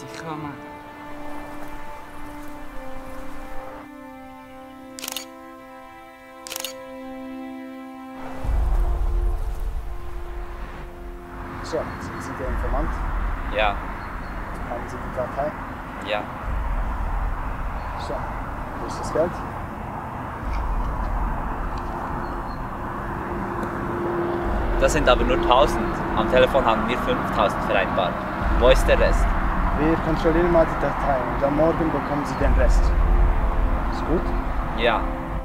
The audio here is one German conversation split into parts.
Ich komme. So, sind Sie der Informant? Ja. Haben Sie die Datei? Ja. So, wo ist das Geld? Das sind aber nur 1000. Am Telefon haben wir 5000 vereinbart. Wo ist der Rest? Wir kontrollieren mal die Datei und am Morgen bekommen Sie den Rest. Ist gut? Ja.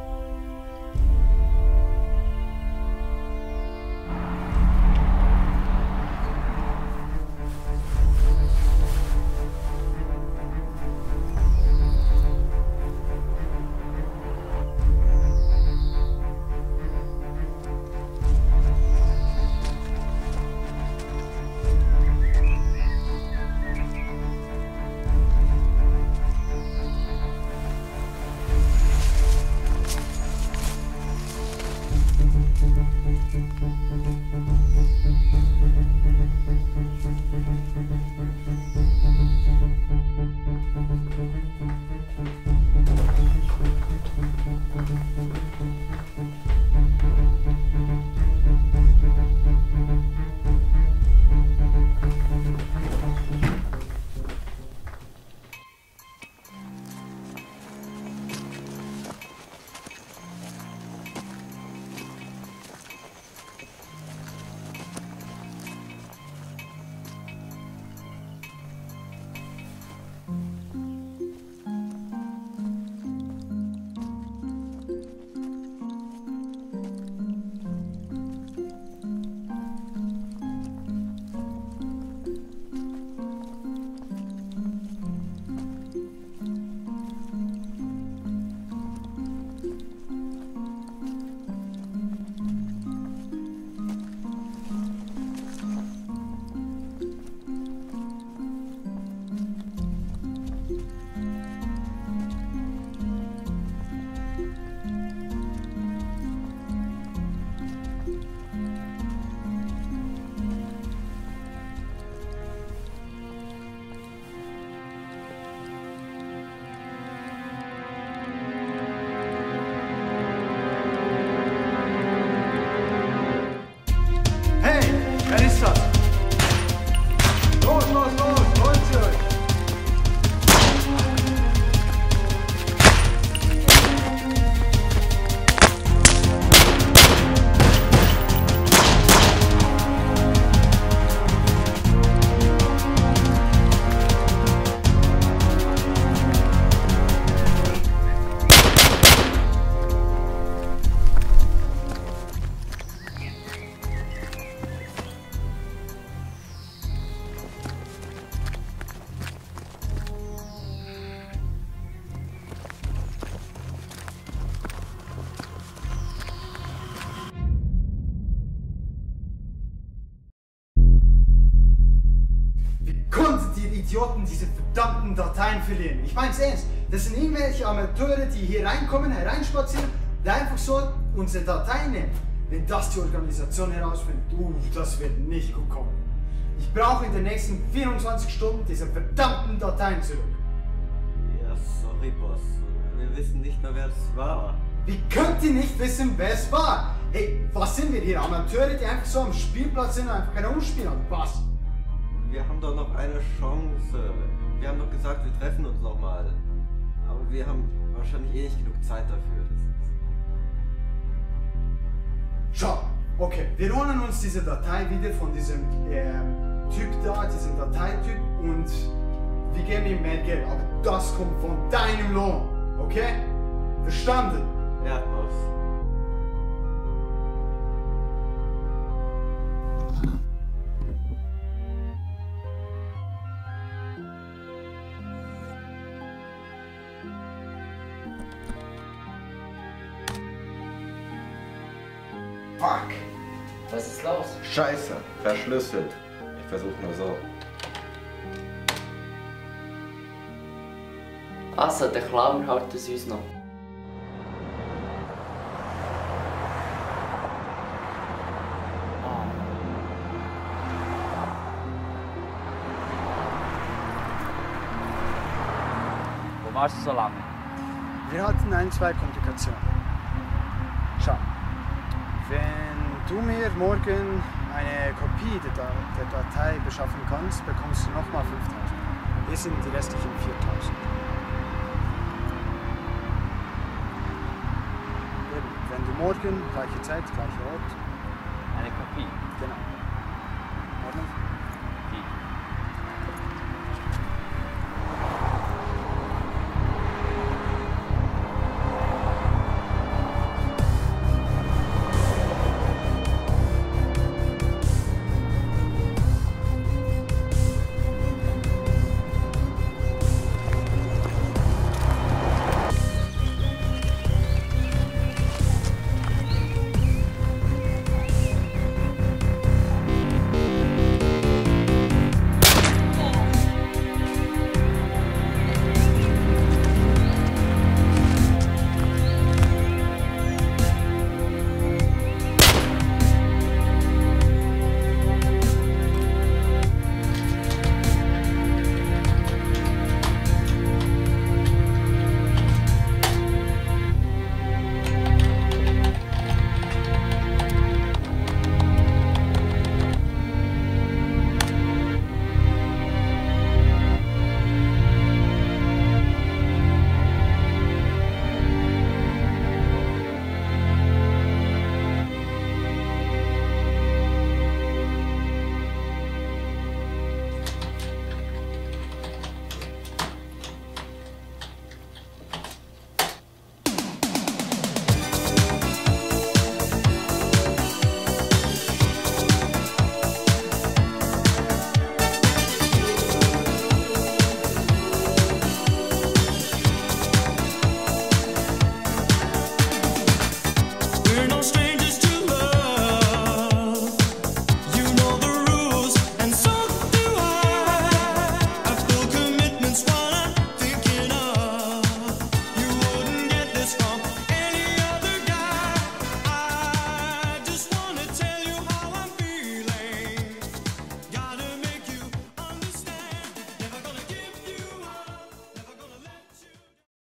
Idioten diese verdammten Dateien verlieren. Ich mein's ernst. Das sind irgendwelche Amateure, die hier reinkommen, hereinspazieren und einfach so unsere Dateien nehmen. Wenn das die Organisation herausfindet, das wird nicht gut kommen. Ich brauche in den nächsten 24 Stunden diese verdammten Dateien zurück. Ja, sorry, Boss. Wir wissen nicht mehr, wer es war. Wie könnt ihr nicht wissen, wer es war? Hey, was sind wir hier? Amateure, die einfach so am Spielplatz sind und einfach herumspielen, oder was? Wir haben doch noch eine Chance. Wir haben doch gesagt, wir treffen uns nochmal. Aber wir haben wahrscheinlich eh nicht genug Zeit dafür. Schau, okay, wir holen uns diese Datei wieder von diesem Typ da, diesem Dateityp, und wir geben ihm mehr Geld. Aber das kommt von deinem Lohn, okay? Verstanden? Ja, Boss. Fuck! Was ist los? Scheiße, verschlüsselt. Ich versuche nur so. Also, der Clown hält es uns noch. Warum warst du so lange? Wir hatten ein, zwei Komplikationen. Schau, wenn du mir morgen eine Kopie der Datei beschaffen kannst, bekommst du nochmal 5000. Hier sind die restlichen 4000. Wenn du morgen, gleiche Zeit, gleicher Ort. Eine Kopie. Genau.